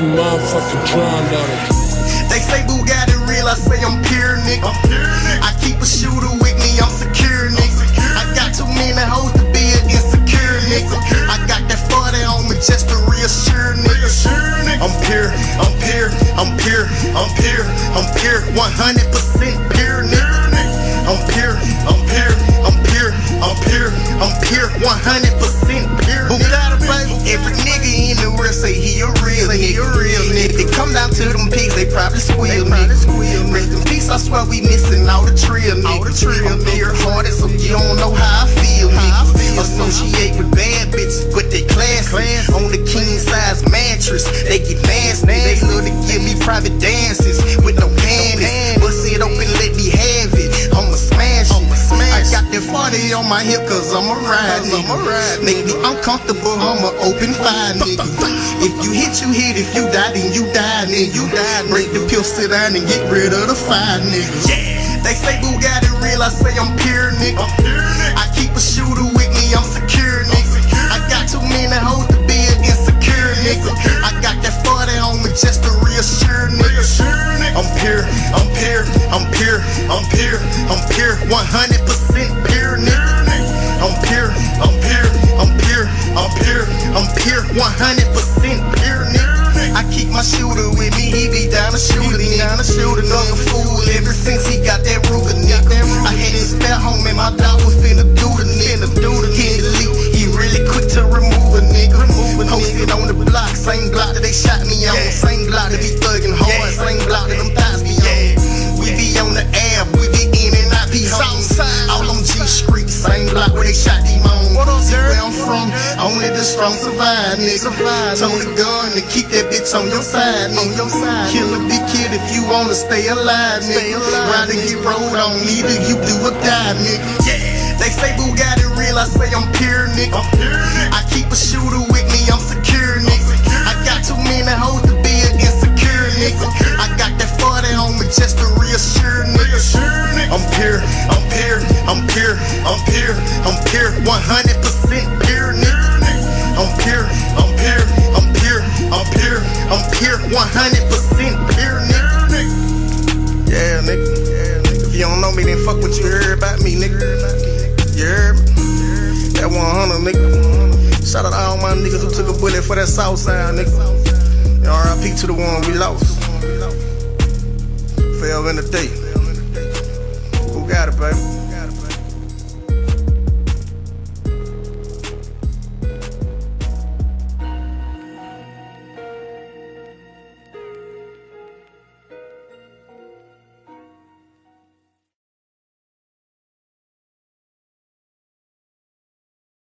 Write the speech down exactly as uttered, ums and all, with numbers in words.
some motherfucking drug letters. They say Bugatti real, I say I'm pure, nigga. I'm pure, nigga. I keep a shooter with me, I'm secure, nigga. Secure. I got too many hoes to be an insecure, nigga. Insecure. I got that forty on me just to reassure, nigga. Reassure, nigga. I'm pure, I'm pure, I'm pure, I'm pure, I'm pure, one hundred percent pure, nigga. I'm pure, I'm pure, I'm pure, I'm pure, I'm pure, one hundred percent pure. Bugatti, baby. Every nigga in the world say he a real nigga. He a real nigga. They come down to them pigs, they probably squeal, nigga. Rest in peace, I swear we missing all the trill, nigga. All the trill, I'm pure hearted, so you don't know how I feel, nigga. Associate with bad bitches, but they classy. On the king size mattress, they get nasty. They love to give me private dances with no panties. Bust it open, let me have it. I'ma smash it. I got that forty on my hip, cause I'm a ride, nigga. Make me uncomfortable, I'm a open fire, nigga. If you hit, you hit. If you die, then you die, nigga. You die, break the pill, sit down and get rid of the fire, nigga. Yeah. They say Bugatti real, I say I'm pure, nigga. I'm pure, nigga. I keep a shooter with me, I'm secure, nigga. Secure. I got too many hoes to be an insecure, nigga. Insecure. I got that forty on me just to reassure, nigga. Reassure, nigga. I'm pure, I'm pure, I'm pure, I'm pure, I'm pure, one hundred percent pure, nigga. I'm pure, I'm pure, I'm pure, I'm pure, I'm pure, one hundred percent pure, nigga. I keep my shooter with me, he be down to shoot it, down to shoot another fool ever since he got that Ruger, nigga. I had his spare home and my dog was finna do the nigga. Hit the leak, he really quick to remove a nigga. Posted on the block, same block that they shot me on, same block that be thugging hard, same block that them thighs be on. We be on the air, we be in and out be home. All on G Street, same block where they shot him on. See where I'm from, only the strong survive, nigga. Told the gun to keep that bitch on your side, nigga. Kill a big kid if you wanna stay alive, nigga. Rather get rolled on, either you do or die, nigga. They say Bugatti real, I say I'm pure, nigga. I keep a shooter with me, I'm secure, nigga. I got too many hoes to be an insecure, nigga. I got that forty on me just to reassure, nigga. I'm pure, I'm pure, I'm pure, I'm pure, I'm pure, one hundred percent pure, nigga. I'm pure, I'm pure, I'm pure, I'm pure, I'm pure, one hundred percent pure, nigga. Yeah, nigga. If you don't know me, then fuck what you heard about me, nigga. You heard me? That one hundred, nigga. Shout out to all my niggas who took a bullet for that south side, nigga. R I P to the one we lost. Forever in the day. Who got it, baby?